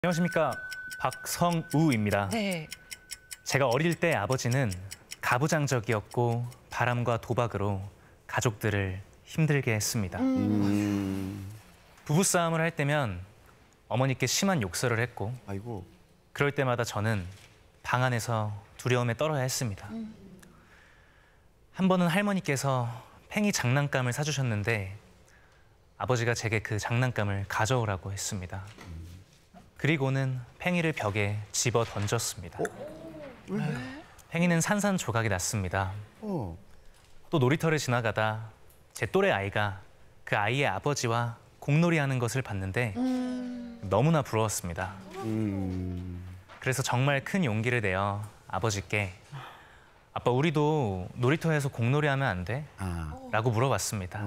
안녕하십니까, 박성우입니다. 네. 제가 어릴 때 아버지는 가부장적이었고 바람과 도박으로 가족들을 힘들게 했습니다. 부부싸움을 할 때면 어머니께 심한 욕설을 했고 아이고. 그럴 때마다 저는 방 안에서 두려움에 떨어야 했습니다. 한 번은 할머니께서 팽이 장난감을 사주셨는데 아버지가 제게 그 장난감을 가져오라고 했습니다. 그리고는 팽이를 벽에 집어 던졌습니다. 팽이는 산산조각이 났습니다. 또 놀이터를 지나가다 제 또래 아이가 그 아이의 아버지와 공놀이하는 것을 봤는데 너무나 부러웠습니다. 그래서 정말 큰 용기를 내어 아버지께 아빠, 우리도 놀이터에서 공놀이하면 안 돼? 라고 물어봤습니다.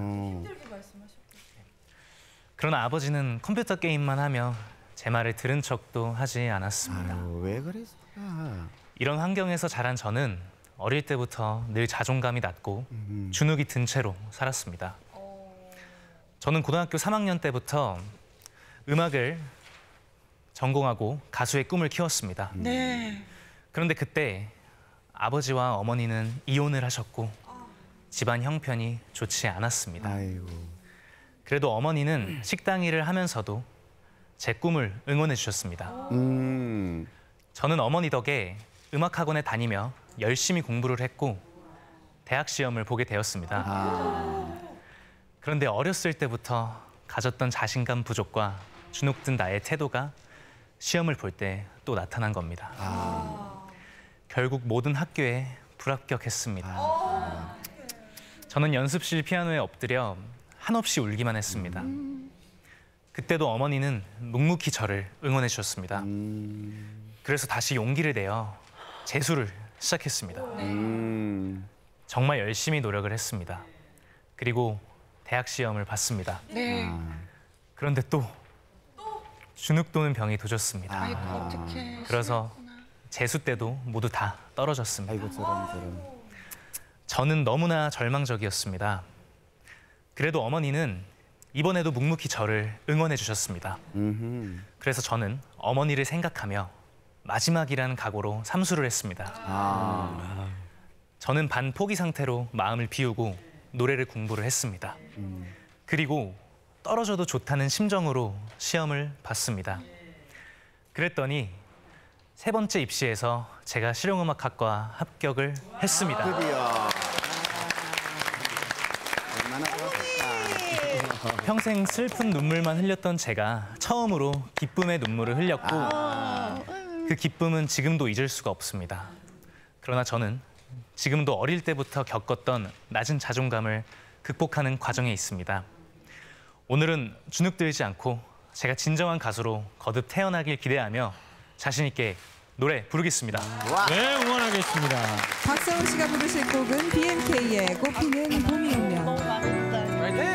그러나 아버지는 컴퓨터 게임만 하며 제 말을 들은 척도 하지 않았습니다. 아유, 왜 그랬어? 이런 환경에서 자란 저는 어릴 때부터 늘 자존감이 낮고 주눅이 든 채로 살았습니다. 저는 고등학교 3학년 때부터 음악을 전공하고 가수의 꿈을 키웠습니다. 네. 그런데 그때 아버지와 어머니는 이혼을 하셨고 집안 형편이 좋지 않았습니다. 아이고. 그래도 어머니는 식당 일을 하면서도 제 꿈을 응원해 주셨습니다. 저는 어머니 덕에 음악학원에 다니며 열심히 공부를 했고 대학 시험을 보게 되었습니다. 그런데 어렸을 때부터 가졌던 자신감 부족과 주눅든 나의 태도가 시험을 볼 때 또 나타난 겁니다. 결국 모든 학교에 불합격했습니다. 저는 연습실 피아노에 엎드려 한없이 울기만 했습니다. 그때도 어머니는 묵묵히 저를 응원해 주셨습니다. 그래서 다시 용기를 내어 재수를 시작했습니다. 정말 열심히 노력을 했습니다. 그리고 대학 시험을 봤습니다. 네. 그런데 또 주눅 도는 병이 도졌습니다. 아이고, 어떡해. 그래서 재수 때도 모두 다 떨어졌습니다. 아이고, 저런. 저는 너무나 절망적이었습니다. 그래도 어머니는 이번에도 묵묵히 저를 응원해 주셨습니다. 그래서 저는 어머니를 생각하며 마지막이라는 각오로 삼수를 했습니다. 저는 반포기 상태로 마음을 비우고 노래를 공부를 했습니다. 그리고 떨어져도 좋다는 심정으로 시험을 봤습니다. 그랬더니 세 번째 입시에서 제가 실용음악학과 합격을 했습니다. 드디어. 얼마나 좋았을까. 평생 슬픈 눈물만 흘렸던 제가 처음으로 기쁨의 눈물을 흘렸고 그 기쁨은 지금도 잊을 수가 없습니다. 그러나 저는 지금도 어릴 때부터 겪었던 낮은 자존감을 극복하는 과정에 있습니다. 오늘은 주눅 들지 않고 제가 진정한 가수로 거듭 태어나길 기대하며 자신 있게 노래 부르겠습니다. 네, 응원하겠습니다. 박성우 씨가 부르실 곡은 BMK의 꽃피는 봄이 오면. 너무 많은데.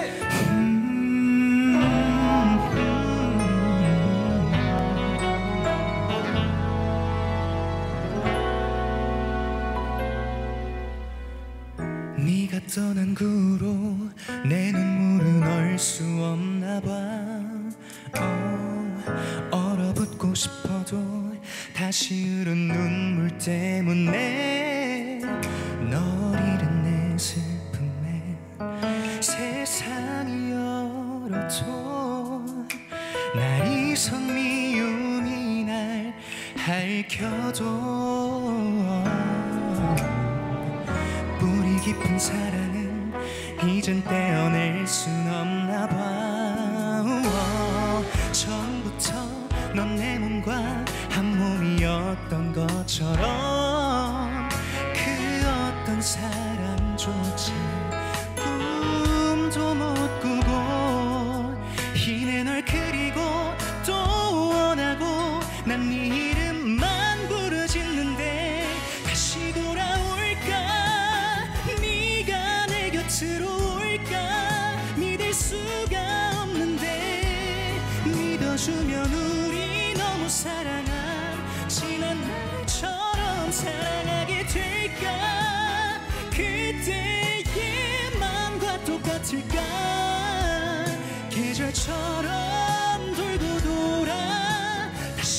네가 떠난 후로 내 눈물은 얼 수 없나 봐. 얼어붙고 싶어도 다시 흐른 눈물 때문에 널 잃은 내 슬픔에 세상이 얼어도 날 잊은 미움이 날 핥혀도 뿌리 깊은 사랑은 이젠 떼어낼 순 없나 봐. 처음부터 넌 내 몸과 한 몸이었던 것처럼 그 어떤 사람조차 꿈도 못 꾸고 이내 널 그리고 또 원하고 난 네 이름만 부르짖는데 다시 돌아올까 네가 내 곁으로 올까 믿을 수가 없는데 믿어주면 우리 너무 사랑한 지난 날처럼 사랑하게 될까 그때의 마음과 똑같을까 계절처럼 돌고 돌아 다시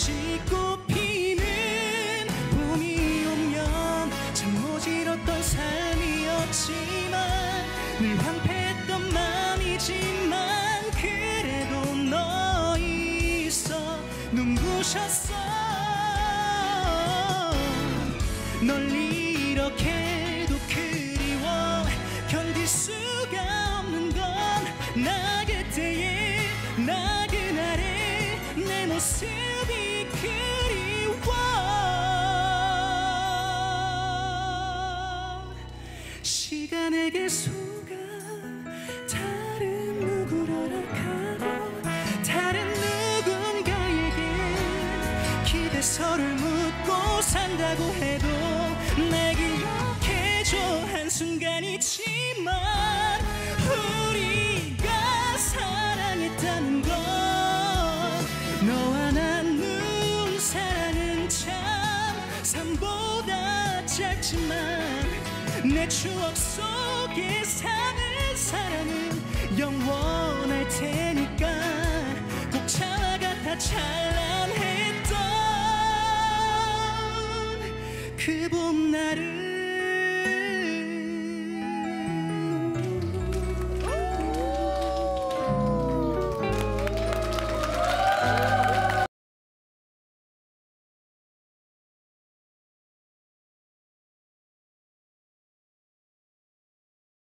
눈부셨어. 널 이렇게도 그리워. 견딜 수가 없는 건 나 그때의 나 그날의 내 모습이 그리워. 시간에게 속아 다른 누구를 허락하고 다른 누군가에게 기대서를 묻고 산다고 해도 날 기억해줘. 한순간이지만 우리가 사랑했다는 건 너와 나 눈사랑은 참 삶보다 짧지만 내 추억 속에 사는 사랑은 영원할 테니까 꼭 차와 같아 찬란했던 그 봄날을